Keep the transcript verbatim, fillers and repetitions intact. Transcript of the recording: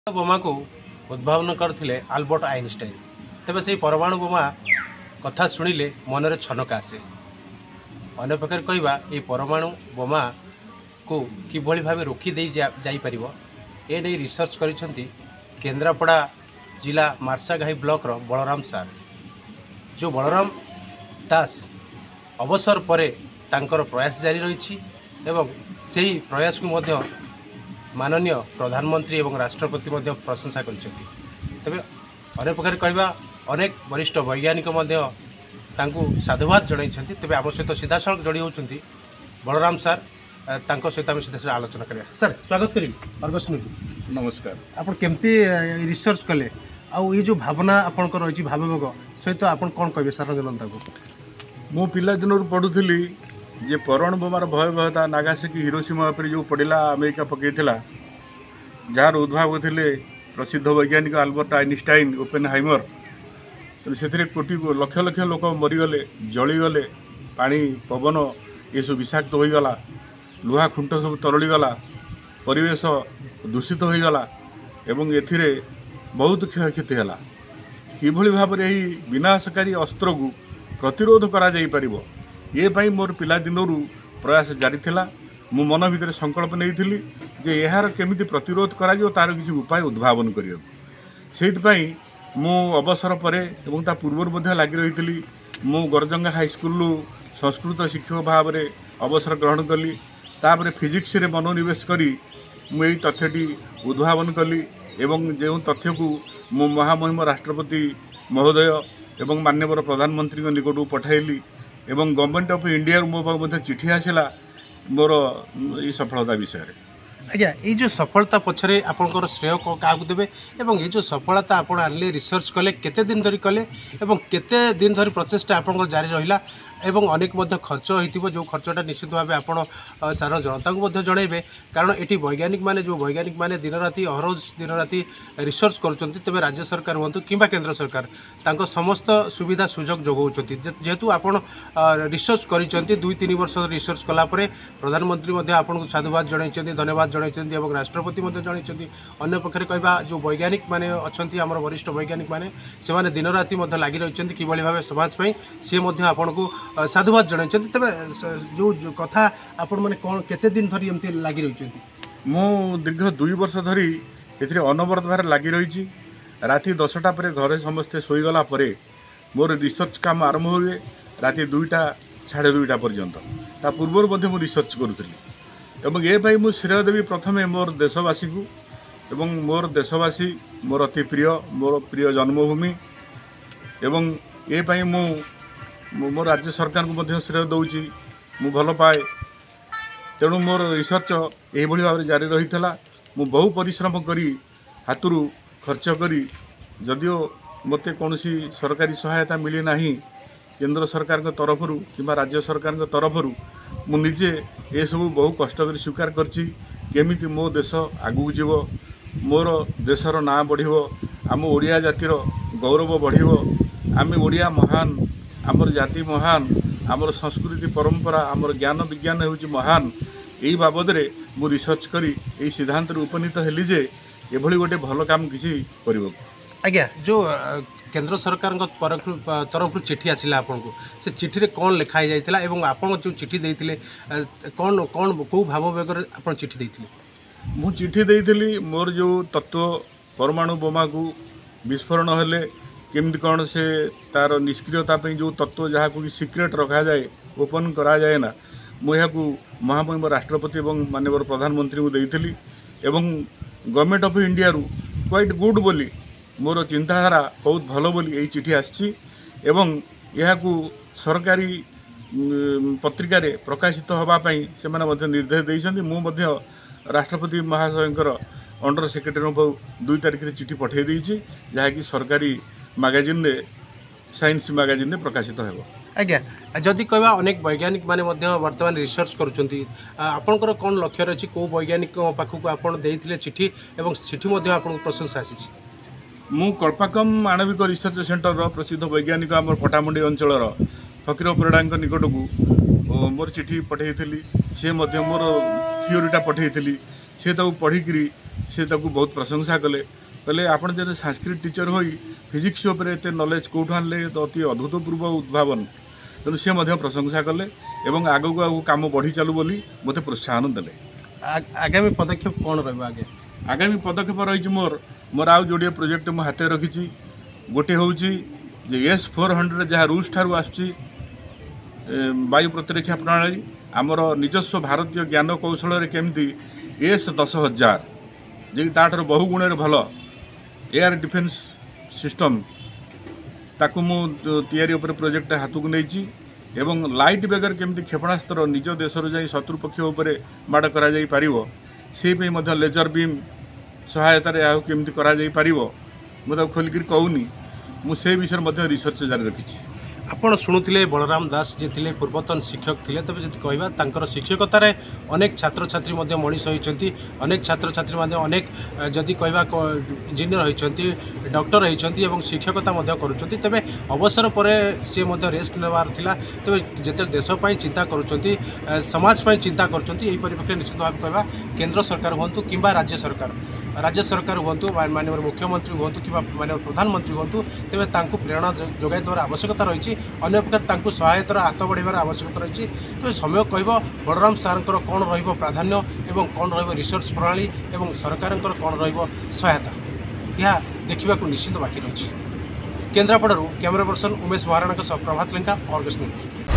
बोमा को उद्भावन करथिले आल्बर्ट आइनस्टाइन। तेबे से परमाणु बोमा कथा शुणिले मनरे छनक आसे। अन्य प्रकार कहवा ये परमाणु बोमा को किभली भाव रोकी दे जाई परिबो ए नै रिसर्च करिसेंती केन्द्रापड़ा जिला मार्साघाई ब्लॉक रो बलराम सार। जो बलराम दास अवसर परे तांकर प्रयास जारी रही एवं सेही प्रयास को मध्य माननीय प्रधानमंत्री एवं राष्ट्रपति मध्य प्रशंसा करिसेंती। तबे अनेक प्रकार कहवा अनेक वरिष्ठ वैज्ञानिक मध्य तांकु साधुवाद जणाइछंती। तबे आम सहित सीधा सड़क जोड़ी होउछंती बलराम सार। तांको सहित आम सीधा सड़क आलोचना करिया। सर स्वागत करी अर्गस न्यूज। नमस्कार। आपण केमती रिसर्च कले आउ ये जो भावना आपनकर रही भावभोग सहित आपण कोन कहबे सर जनता को? मु पिला दिन पढ़ुली जे परमाणु बोमार भयावहता नागासाकी हिरोशिमा पर जो पड़ा अमेरिका पकईला जार उद्भावक थे प्रसिद्ध वैज्ञानिक आल्बर्ट आइनस्टाइन ओपेनहाइमर। तो से कोटी लक्ष लक्ष लोक मरीगले जलीगले पानी पवन ये सब विषाक्त होगला लुहा खुंट सब तरलीगला परिवेश दूषित होगला एवं एथिरे बहुत क्षयक्षति है। किभली भाव में यही विनाशकारी अस्त्र को प्रतिरोध करा जाई परिबो ये पाई मोर पिला दिनरू प्रयास जारी थिला। मु मन भितर संकल्प नहीं जे यार केमिति प्रतिरोध करा जो तार किसी उपाय उद्भावन करियो। सेहित पई मु अवसर परे एवं ता पूर्व मध्य लागि रही मु गरजंगा हाई स्कूल संस्कृत शिक्षक भाव में अवसर ग्रहण कली। तापर फिजिक्स रे मनोनिवेश करी मु एई तथ्यटी उद्भावन कली एवं जो तथ्य को मु महामहिम राष्ट्रपति महोदय एवं माननीय प्रधानमंत्री निकट पठाइली एवं गवर्नमेंट ऑफ इंडिया मो पाखे चिठी आसला मोर ये सफलता विषय। आज्ञा ये जो सफलता पछरे आपनकर श्रेय क्या देवे एवं ये जो सफलता आप आनले रिसर्च कले केते दिन धरी कले एवं केते दिन धरी प्रचेषा आपनकर जारी रहिला एवं अनेक मध्य खर्च होइतिबो जो खर्चटा निश्चित भाव आपण सारा जनता को मध्य जणैबे कारण एटी वैज्ञानिक माने जो वैज्ञानिक माने दिन राति अहरोज दिन राति रिसर्च करूछंती। तबे राज्य सरकार हुंतु किंबा केंद्र सरकार तांको समस्त सुविधा सुजोग जोगाउछंती जेहेतु आपण रिसर्च करिसंती दुई तीन वर्ष रिसर्च कला परे प्रधानमंत्री मध्य आपनको साधुवाद जणाइछंती धन्यवाद जणाइछंती एवं राष्ट्रपति मध्य जणाइछंती। अन्य पक्षरे कहबा जो वैज्ञानिक माने अछंती हमर वरिष्ठ वैज्ञानिक माने से माने दिन राति मध्य लागि रहिछंती किबळी भाबे समाज पई से मध्य आपनको साधुवाद जणाइछंती। तबे जो जो कथा आपण माने कोन केते दिन धरि एमती लागि रहिछंती? मु दीर्घ दुई वर्ष धरी एथिरे अनवरत भार लागि रहिछि। राति दसटा पर घरे समस्ते सोईगला परे मोर रिसर्च काम आरंभ हुए राति दुईटा साढ़े दुईटा पर्यंत। ता पूर्व मध्य मु रिसर्च करूथली एवं ए भाई मु श्रेय देवी प्रथमे मोर देशवासी को एवं मोर देशवासी मोर अति प्रिय मोर प्रिय जन्मभूमि एवं ए भाई मु मोर राज्य सरकार को मध्य श्रेय दौची मु भल पाए। तेणु मोर रिसर्च यही भाव में जारी रही था। मु बहु परिश्रम करी हाथरू खर्च करी जदियो मते कौन सरकारी सहायता मिली नहीं केंद्र सरकार के तरफ कि राज्य सरकार के तरफ मु निजे ये सब बहु कष्ट कर स्वीकार करछि केमिति मो देश आगू जीव मोर देशर ना बढ़िबो आम ओडिया जातिर गौरव बढ़िबो आम ओडिया महान आमर जाति महान आमर संस्कृति परंपरा आमर ज्ञान विज्ञान होउछि महान। यही बाबद रे मु रिसर्च करी यही सिद्धांत उपनीत हेली जे एभली गोटे भल काम किसी करिबो। आज्ञा जो केंद्र सरकार तरफ चिठी आसिला आपको से चिठी रे कौन लिखाई जाइतिला एवं आपण जो चिठी देइतिले कौन कौन को भाव बेगर आपण चिठी देइतिले? मु चिठी देइतिली मोर जो तत्व परमाणु बोमा को विस्फोरण हेले केमती कौन से तार निष्क्रियता जो तत्व जहाँ को सिक्रेट रखा जाए ओपन करा जाए ना मु यहाँ महामहिम राष्ट्रपति एवं माननीय प्रधानमंत्री को देइतिली एवं गवर्नमेंट ऑफ इंडिया रु क्वाइट गुड बोली मोर चिंताधारा बहुत भल बोली यही चिठी आसी एवं यहाँ को सरकारी पत्रिका रे प्रकाशित होगापाई से माने निर्देश देइछन्ती। मु मध्य राष्ट्रपति महाशयकर अंडर सेक्रेटरी को दुई तारिख रे चिठी पठे देइछि जहाँकि सरकारी मैगजीन रे साइंस मैगजीन रे प्रकाशित हेबो। आज्ञा जदि कहवा अनेक वैज्ञानिक माने मध्य वर्तमान रिसर्च करुछंती आपनकर कोन लक्ष्य अछि को वैज्ञानिक पाखु आपण देइथिले चिठी एवं चिठी मध्य आपण प्रशंसा आसीछि? मु कल्पाकम आणविक रिसर्च सेंटर रो प्रसिद्ध वैज्ञानिक आम पटामुंडी अंचल फकीर परिड़ा निकट को मोर चिठी पठेइथिली से मध्य मोर थियोरीटा पठेइथिली से पढ़ी से ताकू बहुत प्रशंसा कले कहले आपण जे संस्कृत टीचर होई फिजिक्स उपरे एते नॉलेज कोठु आनले तो अति अद्भुतपूर्व उद्भावन तेणु सी प्रशंसा कले एवं आगक आगू काम बढ़ी चलू बोली मते प्रोत्साहन देले। आगामी पदक्षेप कौन रहा आगे? आगामी पदक्षेप रही मोर मोर आउ जोड़े प्रोजेक्ट मो हाथ रखी गोटे हूँ एस फोर हंड्रेड जहाँ रूस ठारू आसुची वायु प्रतिरक्षा प्रणाली आमर निजस्व भारतीय ज्ञान कौशल केमती एस दस हजार जे ताठर बहु गुण भल एयर डिफेन्स सिस्टम ताकू मु तैयारी उपर प्रोजेक्ट हाथ को नहीं एवं लाइट बेगर केमती क्षेपणास्त्र निज देशर जाई शत्रुपक्ष उपरे माड़ करा जाई पारिबो से पे मध्य लेजर बीम सहायतार या केमती करा जाई पारिबो मु खोलिक कहूनी मु से विषय मध्य रिसर्च जारी रखी। आपण शुणुले बलराम दास जी थे पूर्वतन शिक्षक थे तेज जब कहवा शिक्षकतार अनेक छात्र छात्री मनीष होती अनेक छात्र छात्री अनेक जदि कहवा इंजीनियर होती डॉक्टर होती शिक्षकता करुँच तेरे अवसर पर सी रेस्ट नेबार था तेज जिते देशपाई चिंता करुँच समाजपाई चिंता करुँच परिप्रेक्षी निश्चित भाव कहवा केंद्र सरकार हूँ कि राज्य सरकार राज्य सरकार हूँ माननीय मुख्यमंत्री हूँ कि माननीय प्रधानमंत्री हूँ तेज प्रेरणा जोगाई देवार आवश्यकता रही अन्य प्रकार सहायतार हाथ बढ़ार आवश्यकता रही तो समय कह बलराम सार कौन प्राधान्य एवं कौन रिसर्च प्रणाली एवं सरकार कौन सहायता यह देखा निश्चित बाकी रही। केन्द्रापड़ू camera person Umesh Maharana Prabhat Lenka, Argus news.